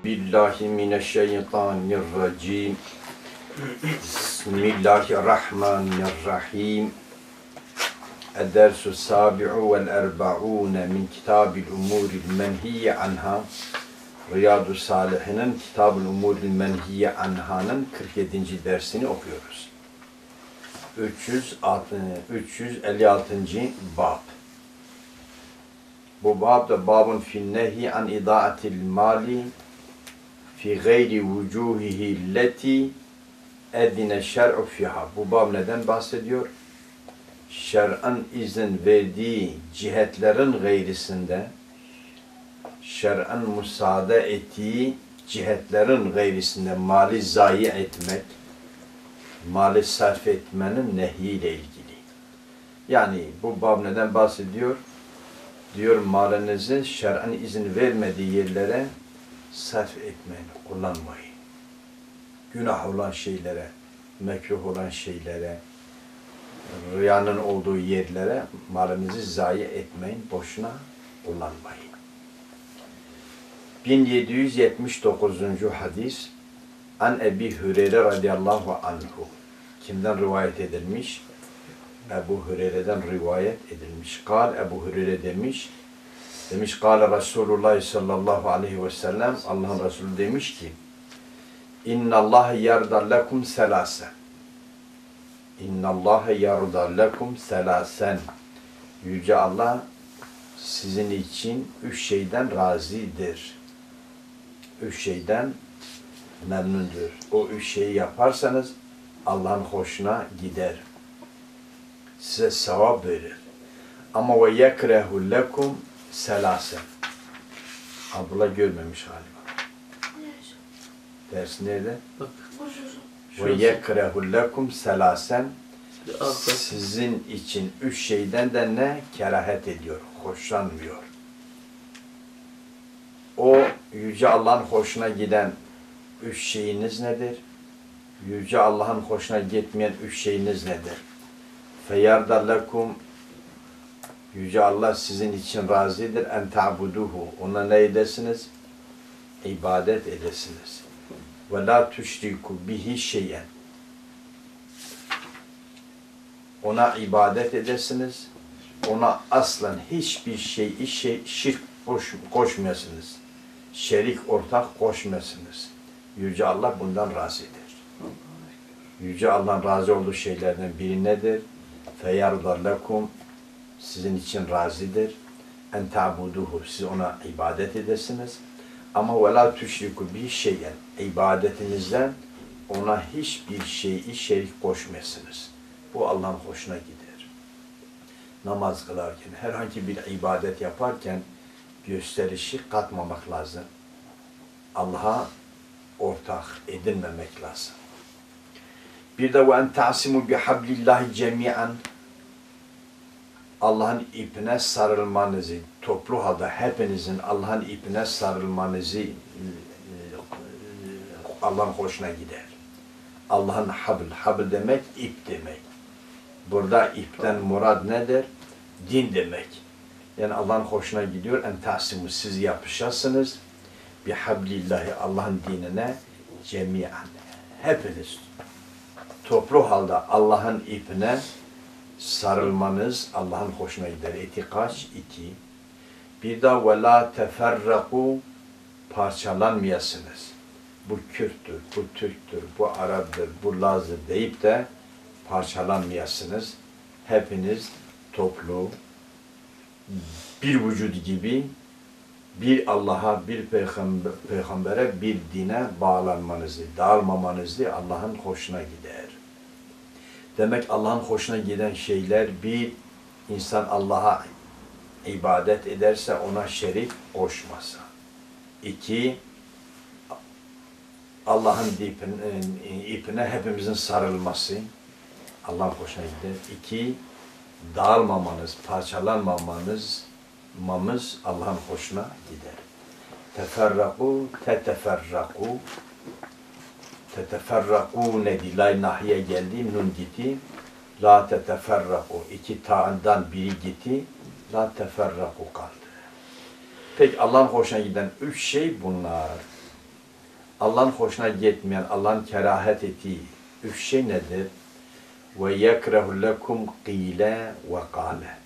Billahi mineşşeytanirracim. Bismillahirrahmanirrahim. Edersu sabi'u vel erba'une min kitabil umuril menhiyye anha. Riyadu Salihinin Kitab-ül Umuril Menhiyye Anha'nın 47. dersini okuyoruz. 356. bab. Bu bab da babun finnehi an idaatil mali fi gayri vucuhihi leti edine şer'u fiha. Bu bab neden bahsediyor? Şer'an izin verdiği cihetlerin gayrisinde, şer'an müsaade ettiği cihetlerin gayrisinde mali zayi etmek, mali sarf etmenin nehyiyle ilgili. Yani bu bab neden bahsediyor? Diyor malınızı şer'an izin vermediği yerlere sarf etmeyin, kullanmayın. Günah olan şeylere, mekruh olan şeylere, rüyanın olduğu yerlere malınızı zayi etmeyin, boşuna kullanmayın. 1779. hadis An Ebi Hüreyre radıyallahu anhu. Kimden rivayet edilmiş? Ebu Hüreyre'den rivayet edilmiş. Ebu Hüreyre demiş Kâle Resulullah sallallahu aleyhi ve sellem, Allah'ın Resulü demiş ki İnnallâhe yardar lekum selâsen. İnnallâhe yardar lekum selâsen. Yüce Allah sizin için üç şeyden razıdır. Üç şeyden memnundur. O üç şeyi yaparsanız Allah'ın hoşuna gider. Size sevap verir. Ama ve yekrehu lekum selasen. Abdullah görmemiş galiba. Ders nerede? Ve yekrehu lekum selasen. Sizin için üç şeyden de ne? Kerahet ediyor, hoşlanmıyor. O Yüce Allah'ın hoşuna giden üç şeyiniz nedir? Yüce Allah'ın hoşuna gitmeyen üç şeyiniz nedir? Feyardar lekum, Yüce Allah sizin için razıdır. En ta'buduhu, ona ne edesiniz? İbadet edesiniz. Ve la tüşriku bihi şeyen, ona ibadet edesiniz. Ona aslen hiçbir şirk koşmayasınız. Şerik ortak koşmayasınız. Yüce Allah bundan razıdır. Yüce Allah'ın razı olduğu şeylerden biri nedir? Feyardar lekum, sizin için razıdır. En ta'buduhu, siz ona ibadet edesiniz. Ama ve la tüşriku bihi şeyen, ibadetinizden ona hiçbir şeyi şerik koşmayasınız. Bu Allah'ın hoşuna gider. Namaz kılarken, herhangi bir ibadet yaparken gösterişi katmamak lazım. Allah'a ortak edinmemek lazım. Bir de وَاَنْ تَعْسِمُوا بِحَبْلِ اللّٰهِ جَمِيعًا, Allah'ın ipine sarılmanızı, toplu halde hepinizin Allah'ın ipine sarılmanızı Allah'ın hoşuna gider. Allah'ın habl demek ip demek. Burada ipten murad nedir? Din demek. Yani Allah'ın hoşuna gidiyor. En ta'simu, siz yapışasınız. Bihablillahi, Allah'ın dinine cemiyen. Hepiniz toplu halde Allah'ın ipine sarılmanız Allah'ın hoşuna gider. Kaç? 2. Bir de ve la teferraku, parçalanmayasınız. Bu Kürttür, bu Türktür, bu Arap'tır, bu Laz'dır deyip de parçalanmayasınız. Hepiniz toplu, bir vücut gibi bir Allah'a, bir peygambere, bir dine bağlanmanızı, dağılmamanızı Allah'ın hoşuna gider. Demek Allah'ın hoşuna giden şeyler, bir insan Allah'a ibadet ederse ona şerik koşmasa. 2, Allah'ın ipine hepimizin sarılması Allah'ın hoşuna gider. 2, dağılmamanız, parçalanmamanız Allah'ın hoşuna gider. Teferraku, teteferraku nedi, la nahiye geldi, nun gitti. La teteferraku, 2 ta'dan biri gitti. La teferraku kaldı. Peki Allah'ın hoşuna giden 3 şey bunlar. Allah'ın hoşuna gitmeyen, Allah'ın kerahet ettiği üç şey nedir? Ve yekrehu lekum qile ve kâle.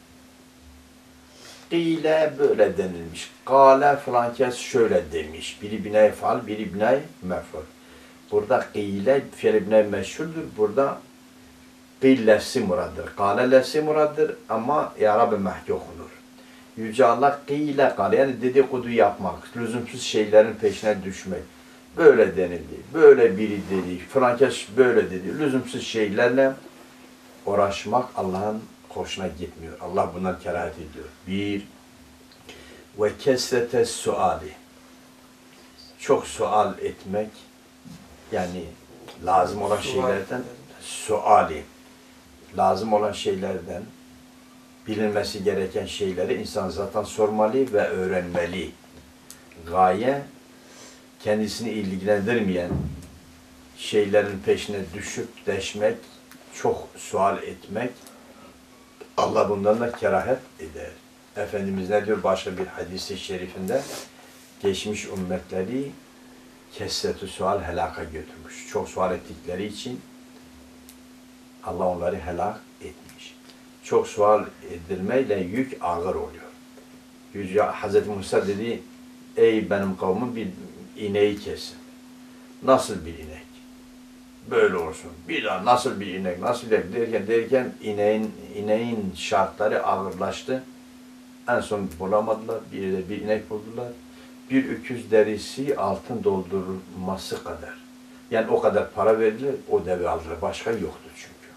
Qile böyle denilmiş. Kâle falan kes şöyle demiş. Biri bine faal, biri bine mef'ul. Burada qile fiil bine meşhuldür. Burada qil lefsi muraddır. Kâle lefsi muraddır ama i'rab-ı mehki okunur. Yüce Allah qile kâle yani dedikodu yapmak, lüzumsuz şeylerin peşine düşmek. Böyle denildi. Böyle biri dedi. Frankes böyle dedi. Lüzumsuz şeylerle uğraşmak Allah'ın hoşuna gitmiyor. Allah bundan kerahet ediyor. Bir, ve kesrete suali. Çok sual etmek, yani lazım olan şeylerden, suali, lazım olan şeylerden, bilinmesi gereken şeyleri insan zaten sormalı ve öğrenmeli. Gaye, kendisini ilgilendirmeyen şeylerin peşine düşüp deşmek, çok sual etmek, Allah bundan da kerahet eder. Efendimiz ne diyor başka bir hadis-i şerifinde? Geçmiş ümmetleri kesret-ü sual helaka götürmüş. Çok sual ettikleri için Allah onları helak etmiş. Çok sual edilmeyle yük ağır oluyor. Yüce Hz. Musa dedi, ey benim kavmim bir ineği kesin. Nasıl bir inek? Böyle olsun. Bir daha nasıl bir inek, nasıl bir inek derken ineğin şartları ağırlaştı. En son bulamadılar. Bir inek buldular. Bir öküz derisi altın doldurması kadar. Yani o kadar para verdiler, o devi aldılar. Başka yoktu çünkü.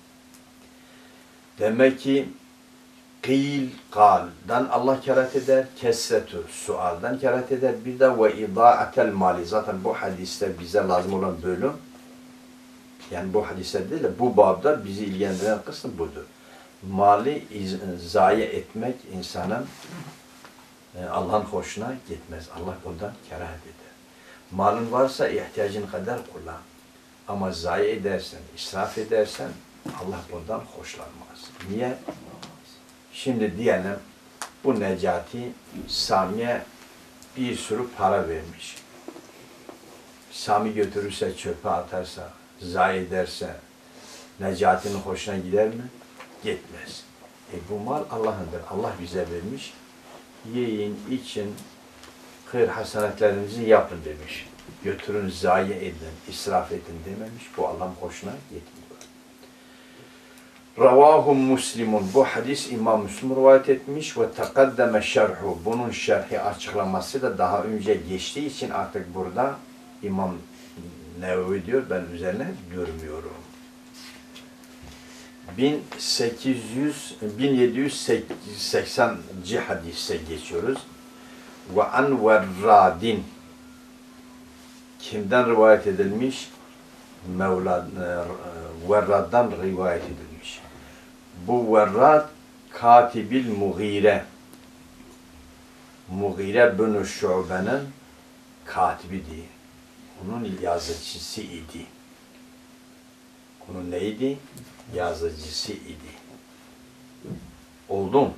Demek ki kıyl kal'dan Allah kerahet eder, kesretü sualdan kerahet eder. Bir de ve idâ'atel mali. Zaten bu hadiste bize lazım olan bölüm, yani bu hadiste değil de bu babda bizi ilgilendiren kısım budur. Mali zayi etmek insanın Allah'ın hoşuna gitmez. Allah bundan kerahet eder. Malın varsa ihtiyacın kadar kullan. Ama zayi edersen, israf edersen Allah bundan hoşlanmaz. Niye? Şimdi diyelim bu Necati Sami'ye bir sürü para vermiş. Sami götürürse, çöpe atarsa, zayi ederse Necati'nin hoşuna gider mi? Gitmez. Bu mal Allah'ındır. Allah bize vermiş. Yiyin, için, hayır hasenetlerinizi yapın demiş. Götürün, zayi edin, israf edin dememiş. Bu Allah'ın hoşuna gitmiyor. Ravahu Muslimun. Bu hadis İmam Müslim rivayet etmiş ve tekaddeme şerhu. Bunun şerhi açıklaması da daha önce geçtiği için artık burada İmam Nevevi diyor, ben üzerine durmuyorum. 1780. hadise geçiyoruz. Ve an verradin. Kimden rivayet edilmiş? Verrad'dan rivayet edilmiş. Bu Verrad Katibil Mughire. Mughire bin Şube'nin katibiydi. Onun yazıcısı idi. Onun neydi? Yazıcısı idi. Oldu mu?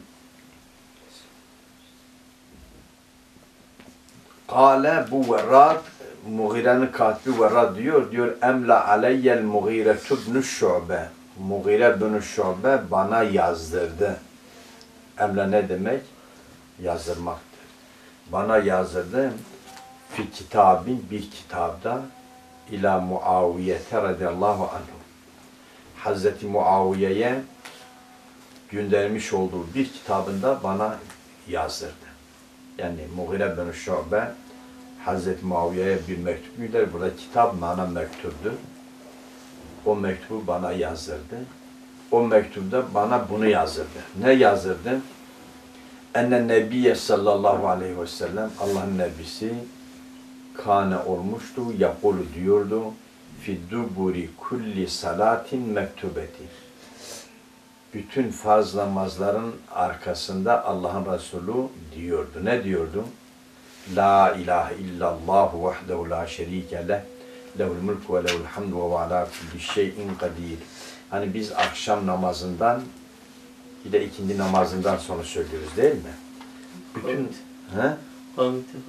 Kâle bu Verrad, Mughire'nin katibi Verrad diyor emla aleyyel Mughire tübnü Şube. Mughire bin Şube bana yazdırdı. Emla ne demek? Yazdırmaktır. Bana yazdırdı. Fi kitabin bir kitapta ila Muaviyete radıyallahu anhu. Hazreti Muaviye'ye göndermiş olduğu bir kitabında bana yazdırdı. Yani Mughire bin Şube Hazreti Muaviye'ye bir mektup gönderdi. Burada kitap mana mektuptur. O mektubu bana yazdırdı. O mektupta bana bunu yazdırdı. Ne yazdırdı? Enne Nebiye sallallahu aleyhi ve sellem Allah'ın Nebisi kâne olmuştu, yakulu diyordu fi duburi kulli salatin mektubeti. Bütün farz namazların arkasında Allah'ın Resulü diyordu. Ne diyordu? La ilahe illallah vahdehu la şerike leh, lehul mulku ve lehul hamdu ve ala kulli şeyin kadir. Hani biz akşam namazından bir de ikindi namazından sonra söylüyoruz değil mi? Bütün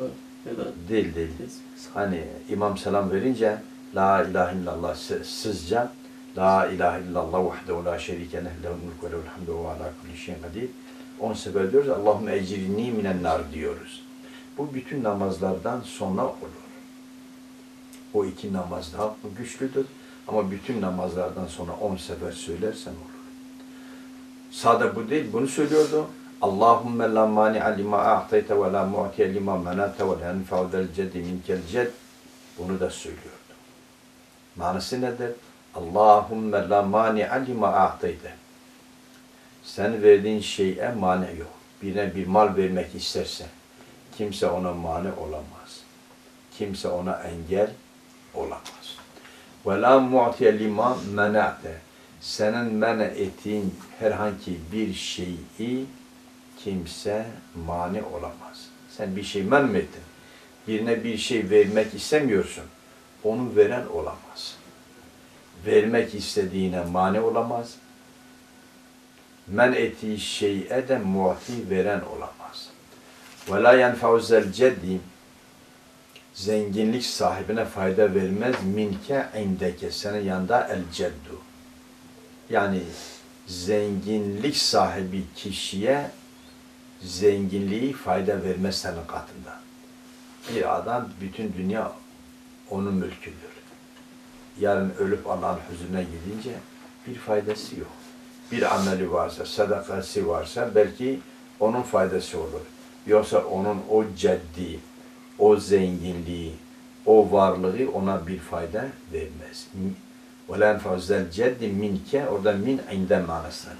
Ya da Değil. Hani imam selam verince La ilahe illallah sizce La ilahe illallah vahdehu la şerike leh lehul mulku ve lehul hamdu ve ala kulli şeyin kadir. 10 sefer diyoruz. Allahümme ecrini minen nar diyoruz. Bu bütün namazlardan sonra olur. O iki namaz daha güçlüdür. Ama bütün namazlardan sonra 10 sefer söylersen olur. Sade bu değil. Bunu söylüyordu. Allahümme la mani'a lima a'tayte ve la mu'tiye lima menate ve la enfa'u zel ceddi minkel cedd. Bunu da söylüyordu. Manası nedir? Allahümme la mani'a lima a'tayte. Sen verdiğin şeye mani yok. Birine bir mal vermek istersen kimse ona mani olamaz. Kimse ona engel olamaz. Ve la mu'tiye lima menate. Senin men ettiğin herhangi bir şeyi kimse mani olamaz. Sen bir şey men mi ettin? Birine bir şey vermek istemiyorsun. Onu veren olamaz. Vermek istediğine mani olamaz. Men ettiği şeye de mu'ti veren olamaz. Ve la yenfa'u zel ceddi. Zenginlik sahibine fayda vermez. Minke indeke. Senin yanında el ceddu. Yani zenginlik sahibi kişiye zenginliği fayda vermez senin katında. Bir adam bütün dünya onun mülküdür. Yarın ölüp Allah'ın huzuruna gidince bir faydası yok. Bir ameli varsa, sadakası varsa belki onun faydası olur. Yoksa onun o ceddi, o zenginliği, o varlığı ona bir fayda vermez. وَلَنْ فَوْزَ الْجَدِّ minke orada min inde manasındadır.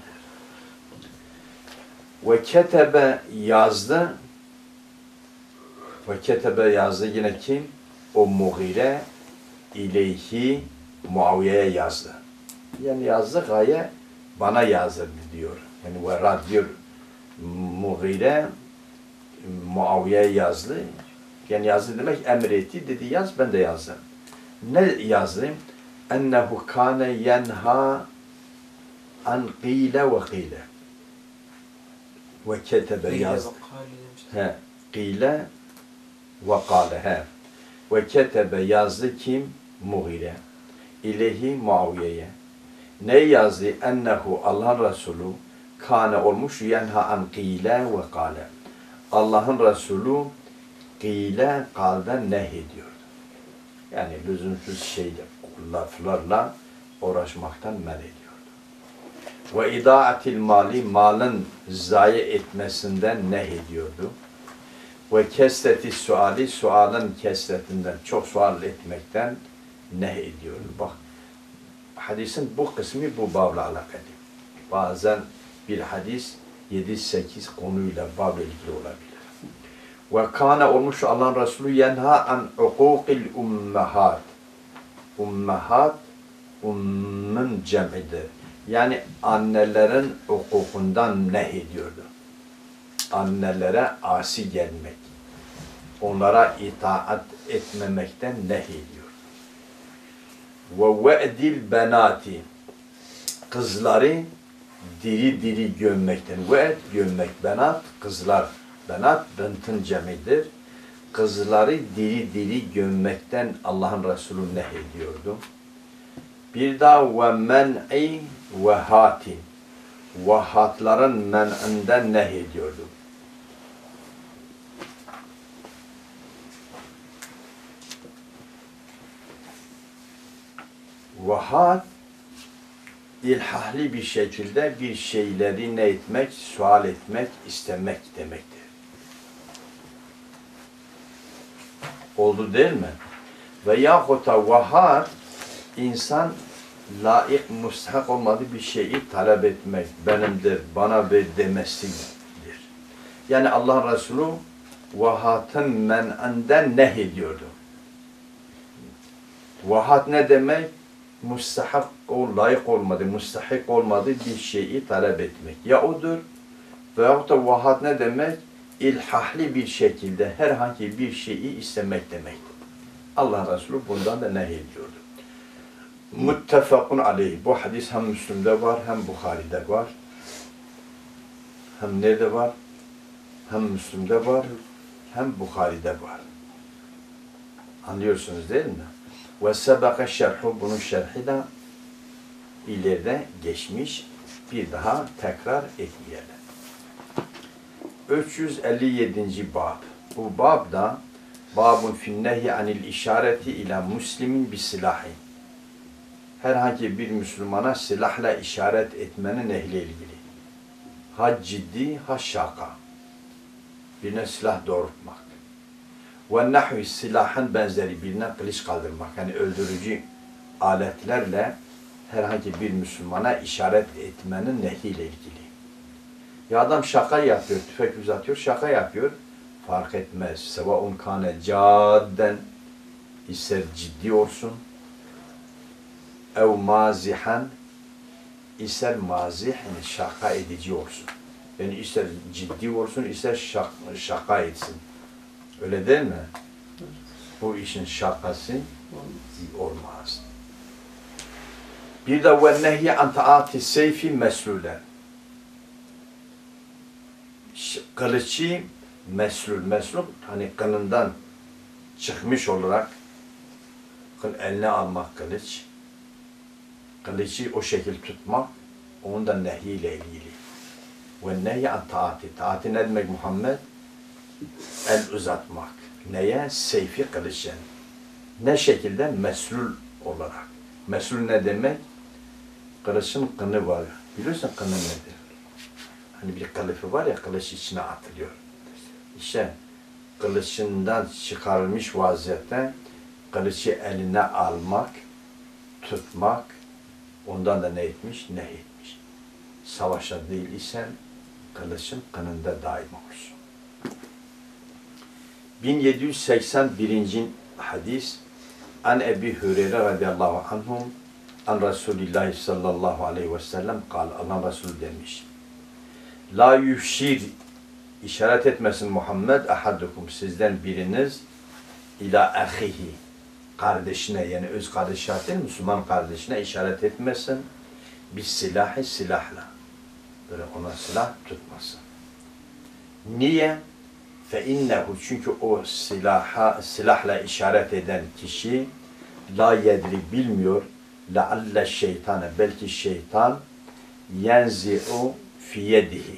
Ve ketebe yazdı. Ve ketebe yazdı yine kim? O Mughire ileyhi Muaviye'ye yazdı. Yani yazdı gaye bana yazdı diyor. Yani ve radyo Mughire Muaviye'ye yazdı. Yani yazdı demek emretti. Dedi yaz ben de yazdım. Ne yazdım? Ennehu kâne yenha an qîle ve qîle. Ve ketebe yazdı. Qîle ve kâle. Ve ketebe yazdı kim? Mughire. İlehi Muaviye'ye. Ne yazdı? Ennehu Allah'ın Resulü kâne olmuş yenha an qîle ve kâle. Allah'ın Resulü qîle kâlden nehyediyordu. Yani lüzumsuz şeyler, laflarla uğraşmaktan men ediyordu. Ve idâatil mali, malın zayi etmesinden nehyediyordu. Ve kesreti suali, sualın kesretinden, çok sual etmekten nehyediyordu. Bak, hadisin bu kısmı bu babla alakalı. Bazen bir hadis 7-8 konuyla babla ilgili olabilir. Ve kâne olmuş Allah'ın Resulü yenha an ukûkil ummehat. Ummehat, ummun cem'idir. Yani annelerin hukukundan nehyediyordu. Annelere asi gelmek, onlara itaat etmemekten nehyediyor. Ve ve'dil benati, kızları diri diri gömmekten. Ve'd gömmek, benat kızlar. Benat bintin cemidir. Kızları diri diri gömmekten Allah'ın Resulü nehyediyordu. Bir daha ve men'i ve hatin. Vahatların men'inden nehyediyordu. Vahat ilhahli bir şekilde bir şeyleri ne etmek, sual etmek, istemek demektir. Oldu değil mi? Ve yahut da vahat insan layık, müstahak olmadığı bir şeyi talep etmek, benimdir, bana ver demesidir. Yani Allah Resulü vahatın men'inden nehyediyordu. Vahat ne demek? Müstahak, layık olmadığı, müstahak olmadığı bir şeyi talep etmek. Ya odur veyahut da vahat ne demek? İlhahli bir şekilde herhangi bir şeyi istemek demektir. Allah Resulü bundan da nehyediyordu. Muttefakun aleyh. Bu hadis hem Müslüm'de var, hem Bukhari'de var. Hem nerede var? Hem Müslüm'de var, hem Bukhari'de var. Anlıyorsunuz değil mi? Ve sebeke şerhu, bunun şerhi de ileride geçmiş. Bir daha tekrar etmeyelim. 357. bab. Bu bab da babun finnehyi anil işareti ila muslimin bi silahi. Herhangi bir Müslümana silahla işaret etmenin ehli ilgili. Ha ciddi, ha şaka. Birine silah doğrultmak. Ve nahvi, silahın benzeri, birine kılıç kaldırmak. Yani öldürücü aletlerle herhangi bir Müslümana işaret etmenin nehyiyle ilgili. Ya adam şaka yapıyor, tüfek uzatıyor, şaka yapıyor. Fark etmez. Sevaun kâne cadden, ister ciddi olsun, ev mazihan, ister mazih, yani şaka edici olsun. Yani ister ciddi olsun, ister şaka etsin. Öyle değil mi? Bu işin şakası olmaz. Bir de ve nehy an taati seyfi meslule. Kılıcı meslul hani kanından çıkmış olarak eline almak kılıç. Kılıcı o şekil tutmak, onun da nehiyle ilgili. Ve nehy an taati. Taati ne demek Muhammed? El uzatmak. Neye? Seyfi kılıç yani. Ne şekilde? Meslul olarak. Meslul ne demek? Kılıçın kını var. Biliyorsun kını nedir? Hani bir kılıfı var ya, kılıç içine atılıyor. İşte kılıçından çıkarılmış vaziyette kılıcı eline almak, tutmak, ondan da ne etmiş? Ne etmiş? Savaşta değil isen kılıçın kınında daim olsun. 1781. hadis An Ebi Hüreyre radıyallahu anhum an Resulullah sallallahu aleyhi ve sellem kal, Allah Resulü demiş. La yüşir, işaret etmesin Muhammed ahadukum, sizden biriniz ila ahihi, kardeşine, yani öz kardeşi değil, Müslüman kardeşine işaret etmesin. Bir silahı, silahla. Böyle ona silah tutmasın. Niye? فَاِنَّهُ, çünkü o silahla işaret eden kişi la yedri, bilmiyor, لَعَلَّ şeytane, belki şeytan yenzi'u fi yedihi.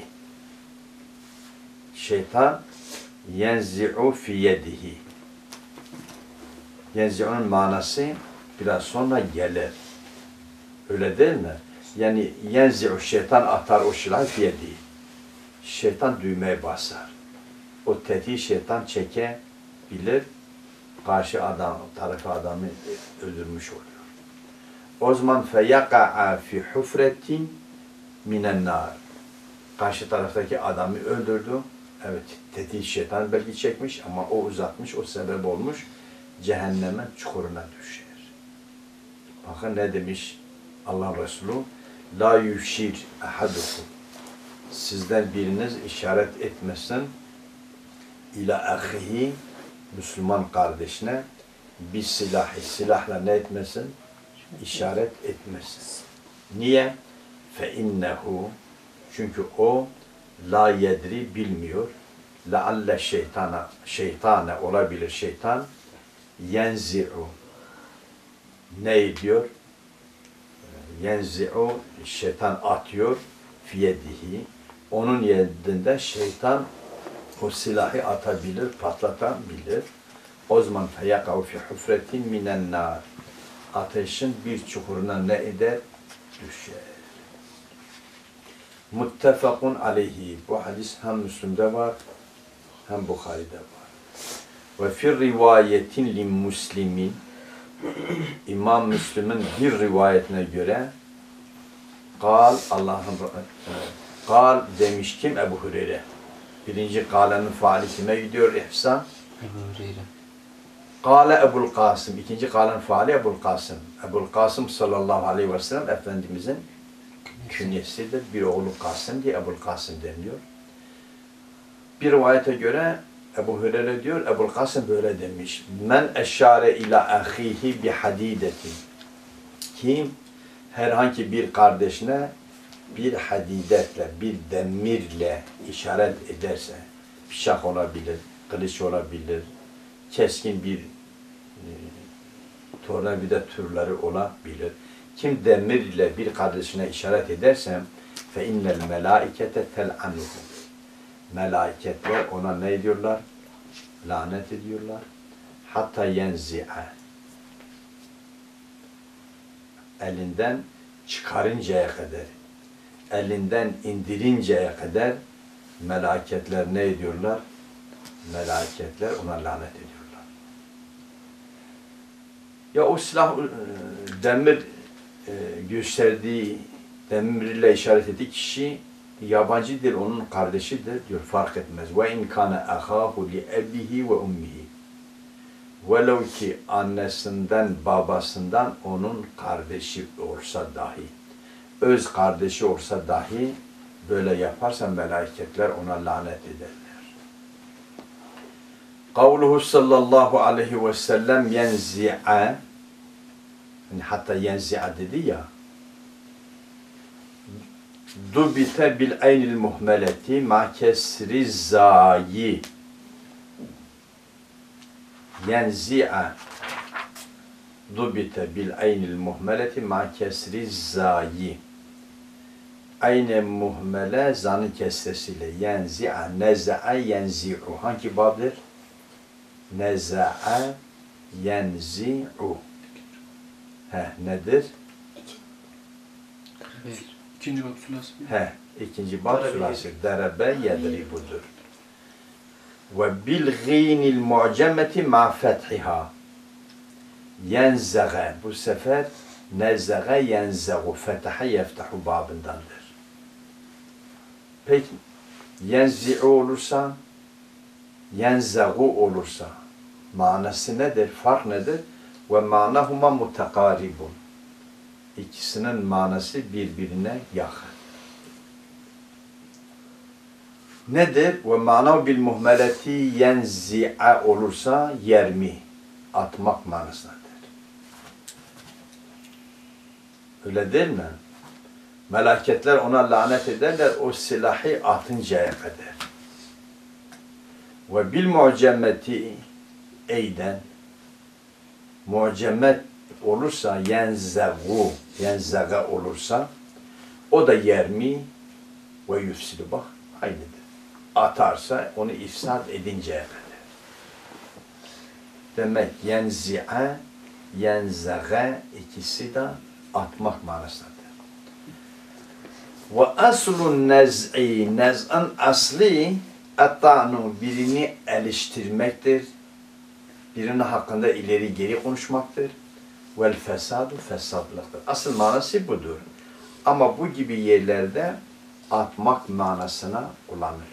Şeytan yenzi'u fi yedihi. Yenzi'unun manası biraz sonra gelir. Öyle değil mi? Yani yenzi'u, şeytan atar o silahı fi yedihi. Şeytan düğmeye basar. O tetiği şeytan çekebilir. Karşı adam, tarafı adamı öldürmüş oluyor. O zaman feyaka'a fi hufretin minen nar. Karşı taraftaki adamı öldürdü. Evet, tetiği şeytan belki çekmiş ama o uzatmış, o sebep olmuş. Cehennemin çukuruna düşer. Bakın ne demiş Allah Resulü? La yüşir ahadukum. Sizden biriniz işaret etmesin ila ahihi, Müslüman kardeşine bir silahı, silahla ne etmesin? İşaret etmesin. Niye? فَاِنَّهُ, çünkü o la yedri, bilmiyor. لَعَلَّ şeytane olabilir, şeytan yenzi'u, ne ediyor? Yenzi'u, şeytan atıyor fiyedihi, onun yedinde şeytan o silahı atabilir, patlatabilir. O zaman feyakav fi hufretin minen nar, ateşin bir çukuruna ne eder? Düşer. Muttefakun aleyhi. Bu hadis hem Müslim'de var, hem Bukhari'de var. Ve fir rivayetin li muslimin, İmam Müslim'in bir rivayetine göre kal demiş kim? Ebu Hureyre. Birinci kâlenin faali kime gidiyor ihsan? Ebu Hureyre. Kâle Ebul Kasım. İkinci kâlenin faali Ebul Kasım. Ebul Kasım sallallahu aleyhi ve sellem Efendimizin künyesidir. Bir oğlu Kasım diye Ebul Kasım deniliyor. Bir rivayete göre Ebu Hureyre diyor, Ebul Kasım böyle demiş. Men eşâre ila ahihi bi hadidetin. Kim herhangi bir kardeşine bir hadidetle, bir demirle işaret ederse, bıçak olabilir, kılıç olabilir, keskin bir tornavida türleri olabilir. Kim demir ile bir kardeşine işaret ederse fe innel melaikete tel'anuhu. Meleketler ona ne ediyorlar? Lanet ediyorlar. Hatta yenzi'a. Elinden çıkarıncaya kadar, elinden indirinceye kadar meleketler ne ediyorlar? Meleketler ona lanet ediyorlar. Ya o silah demir gösterdiği, demirle işaret ettiği kişi yabancı dil onun kardeşidir diyor, fark etmez. Ve in kana ahahu li ebihi ve ummihi. Velev ki annesinden, babasından onun kardeşi olsa dahi, öz kardeşi olsa dahi böyle yaparsa meleketler ona lanet ederler. Kavluhu sallallahu aleyhi ve sellem yenzi'a, yani hatta yenzi'a dedi ya, dubite bil aynil muhmeleti ma kesri zayi yenzi'a dubite bil aynil muhmeleti ma kesri zayi ayne muhmele zanı kesresiyle yenzi'a neza'a yenzi'u hangi babdır? Neza'a yenzi'u nedir? İkinci bab sulası. İkinci bab sulası. Derebe yedribudur. Ve bil gînil mu'cemeti ma fethiha. Yenzeğe. Bu sefer nezeğe yenzeğu. Fetaha yeftahu babındandır. Peki yenzi'u olursa, yenzeğu olursa manası nedir? Fark nedir? Ve manahuma mutekaribun. İkisinin manası birbirine yakın. Nedir? Ve manav bil muhmeleti yenzi'a olursa yermi, atmak manasındadır. Öyle değil mi? Meleketler ona lanet ederler o silahı atıncaya kadar. Ve bil mu'cemmeti eyden mu'cemmet olursa yenzeğu, yenzeğe olursa o da yermi ve yüfsidu bak aynıdır. Atarsa onu ifsad edinceye kadar. Demek yenzi'e, yenzeğe ikisi de atmak manasındadır. Ve aslun nez'i, nez'ın asli et-ta'nu birini eleştirmektir. Birinin hakkında ileri geri konuşmaktır. Vel fesadu fesadlıktır. Asıl manası budur. Ama bu gibi yerlerde atmak manasına kullanılıyor.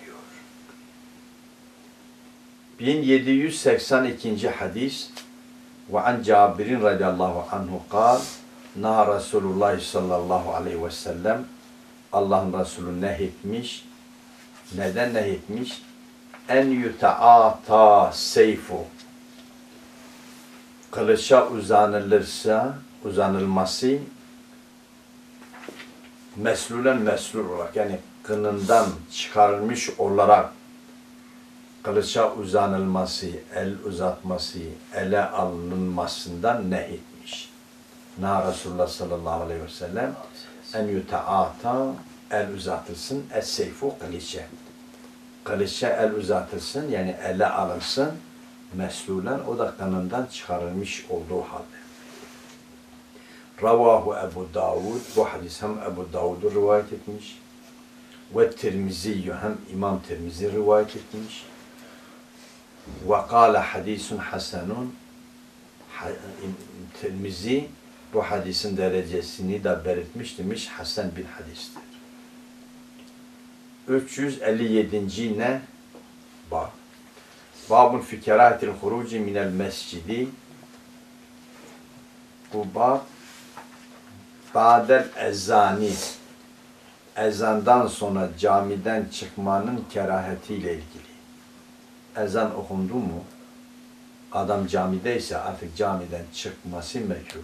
1782. hadis ve an Cabir'in radıyallahu anhu kal naha Resulullah sallallahu aleyhi ve sellem Allah'ın Resulü nehyetmiş. Neden nehyetmiş? En yutaata seyfu kılıça uzanılması meslulen meslul olarak yani kınından çıkarılmış olarak kılıça uzanılması, el uzatması, ele alınmasından nehyetmiş. Na Resulullah sallallahu aleyhi ve sellem en yutaata el uzatılsın, es seyfu kılıça. Kılıça el uzatılsın yani ele alınsın. Meslulen o da kanından çıkarılmış olduğu halde. Ravahu Ebu Davud, bu hadis hem Ebu Davud'u rivayet etmiş ve Tirmizi hem İmam Tirmizi rivayet etmiş ve kâle hadisun hasenun Tirmizi bu hadisin derecesini de belirtmiş demiş hasen bir hadistir. 357. ne? Bab. Babun fi kerahetil huruci minel mescidi. Bu bab ba'del ezani ezandan sonra camiden çıkmanın kerahetiyle ilgili. Ezan okundu mu adam camideyse artık camiden çıkması mekruh.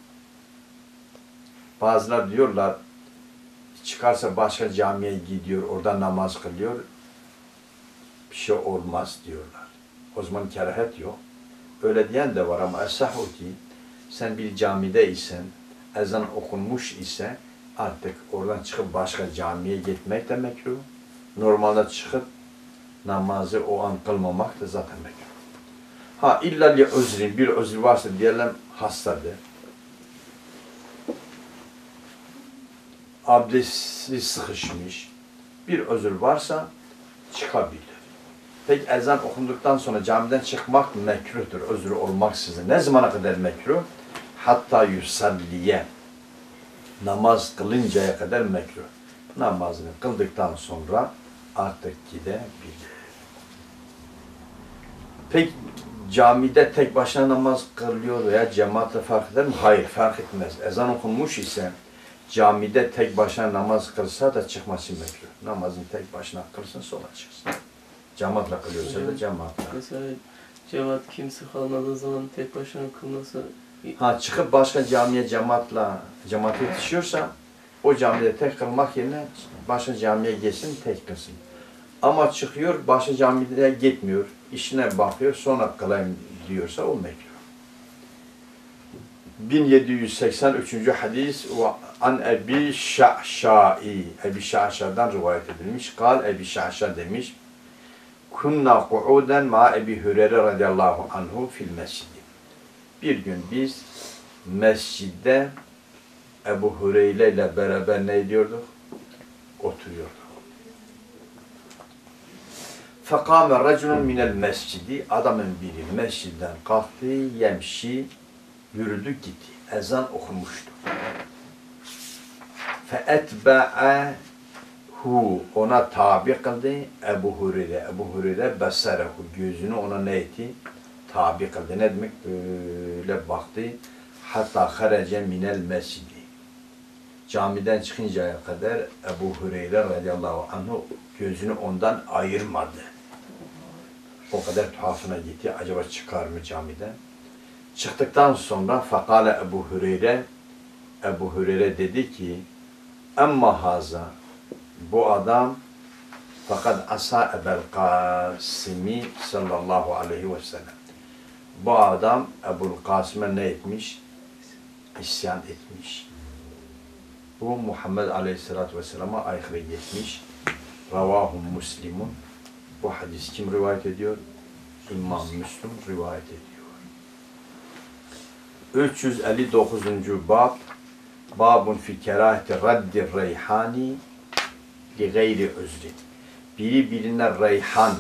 Bazılar diyorlar çıkarsa başka camiye gidiyor orada namaz kılıyor bir şey olmaz diyorlar. O zaman kerahet yok. Öyle diyen de var ama esah o ki sen bir camide isen, ezan okunmuş ise artık oradan çıkıp başka camiye gitmek de mekruh. Normalde çıkıp namazı o an kılmamak da zaten mekruh. Ha illa li özrin, bir özür varsa diyelim hastadır. Abdesti sıkışmış. Bir özür varsa çıkabilir. Peki ezan okunduktan sonra camiden çıkmak mekruhtur. Özür olmaksızın. Ne zamana kadar mekruh? Hatta yusalliye. Namaz kılıncaya kadar mekruh. Namazını kıldıktan sonra artık gidebilir. Peki camide tek başına namaz kılıyor veya cemaatle fark eder mi? Hayır, fark etmez. Ezan okunmuş ise camide tek başına namaz kılsa da çıkması mekruh. Namazını tek başına kılsın sonra çıksın. Cemaatle kılıyorsa da cemaatle. Mesela cemaat kimse kalmadığı zaman tek başına kılması... Ha çıkıp başka camiye cemaate yetişiyorsa o camide tek kılmak yerine başka camiye geçsin tek kılsın. Ama çıkıyor başka camide gitmiyor, işine bakıyor sonra kılayım diyorsa o mekruh. 1783. hadis an Ebi Şa'şa'i, Ebi Şa'şa'dan rivayet edilmiş. Kal Ebi Şa'şa demiş. Kunna qu'uden ma Ebi Hüreyre radıyallahu anhu fil mescidi. Bir gün biz mescidde Ebu Hüreyre ile beraber ne ediyorduk? Oturuyorduk. Fekâme raculun minel mescidi. Adamın biri mescidden kalktı, yemşi, yürüdü gitti. Ezan okunmuştu. Feetba'ahu. Ona tabi kıldı Ebu Hüreyre. Ebu Hüreyre besarehu. Gözünü ona ne etti? Tabi kıldı. Ne demek? Böyle baktı. Hatta harece minel mescidi. Camiden çıkıncaya kadar Ebu Hüreyre radıyallahu anhu gözünü ondan ayırmadı. O kadar tuhafına gitti. Acaba çıkar mı camiden? Çıktıktan sonra fakale Ebu Hüreyre dedi ki emma haza bu adam fakat asa Ebel Kasimi sallallahu aleyhi ve sellem. Bu adam Ebul Kasım'a ne etmiş? İsyan etmiş. Bu Muhammed Aleyhisselatü Vesselam'a aykırı gitmiş. Ravahum Müslimun. Bu hadis kim rivayet ediyor? İmam Müslim rivayet ediyor. 359. bab. Babun fi kerahati raddi reyhani li gayri özri. Biri birine reyhan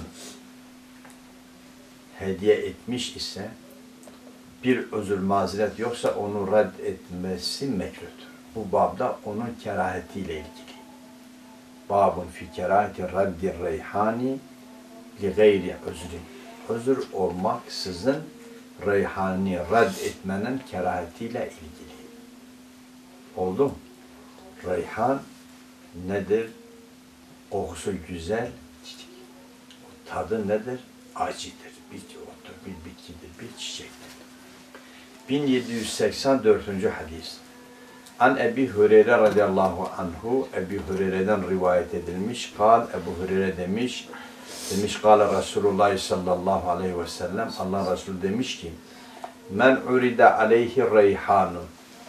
hediye etmiş ise bir özür mazeret yoksa onu rad etmesi mekruhtur. Bu babda onun kerahetiyle ilgili. Babun fi kerahati raddi reyhani li gayri özri. Özür olmaksızın reyhani rad etmenin kerahetiyle ilgili. Oldu mu? Reyhan nedir? Kokusu güzel, tadı nedir? Acıdır. Bir ottur, bir bitkidir, bir çiçektir. 1784. hadis. An Ebi Hüreyre radıyallahu anhu, Ebi Hüreyre'den rivayet edilmiş. Kal, Ebu Hüreyre demiş, kâle Resulullah sallallahu aleyhi ve sellem, Allah Resulü demiş ki, men uride aleyhi reyhanun,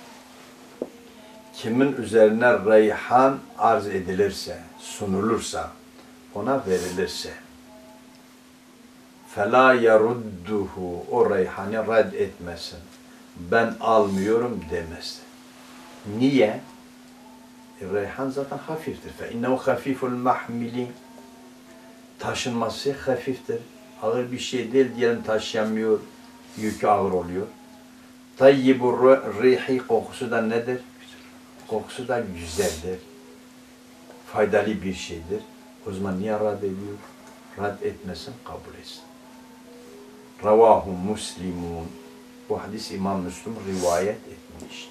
kimin üzerine reyhan arz edilirse, sunulursa, ona verilirse, فَلَا يَرُدُّهُ o reyhanı red etmesin. Ben almıyorum demesin. Niye? Reyhan zaten hafiftir. فَاِنَّهُ خَفِيفُ الْمَحْمِلِ taşınması hafiftir. Ağır bir şey değil diyelim taşıyamıyor, yükü ağır oluyor. Tayyibur rihi kokusu da nedir? Kokusu da güzeldir. Faydalı bir şeydir. O zaman niye rad ediyor? Rad etmesin, kabul etsin. Ravahu Müslimun. Bu hadis İmam Müslim rivayet etmiş.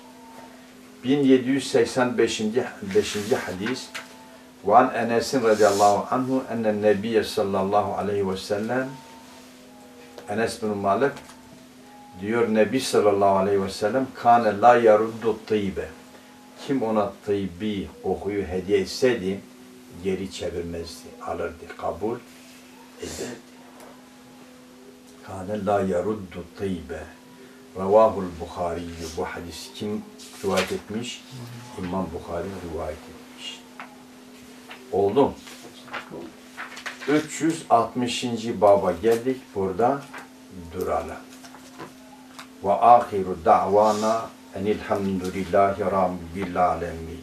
1785. hadis. وعن أنس رضي الله عنه أن النبي صلى الله عليه وسلم Enes bin Malik diyor Nebi sallallahu aleyhi ve sellem kâne la yaruddu tıybe. Kim ona tıybi kokuyu hediye etseydi geri çevirmezdi, alırdı, kabul ederdi. kâne la yaruddu tîbe. Ravahul Bukhari. Bu hadis kim rivayet etmiş? İmam Bukhari rivayet etmiş. Oldu mu? 360. baba geldik. Burada duralım. Ve ahiru da'vana enilhamdülillahi rabbil alemin.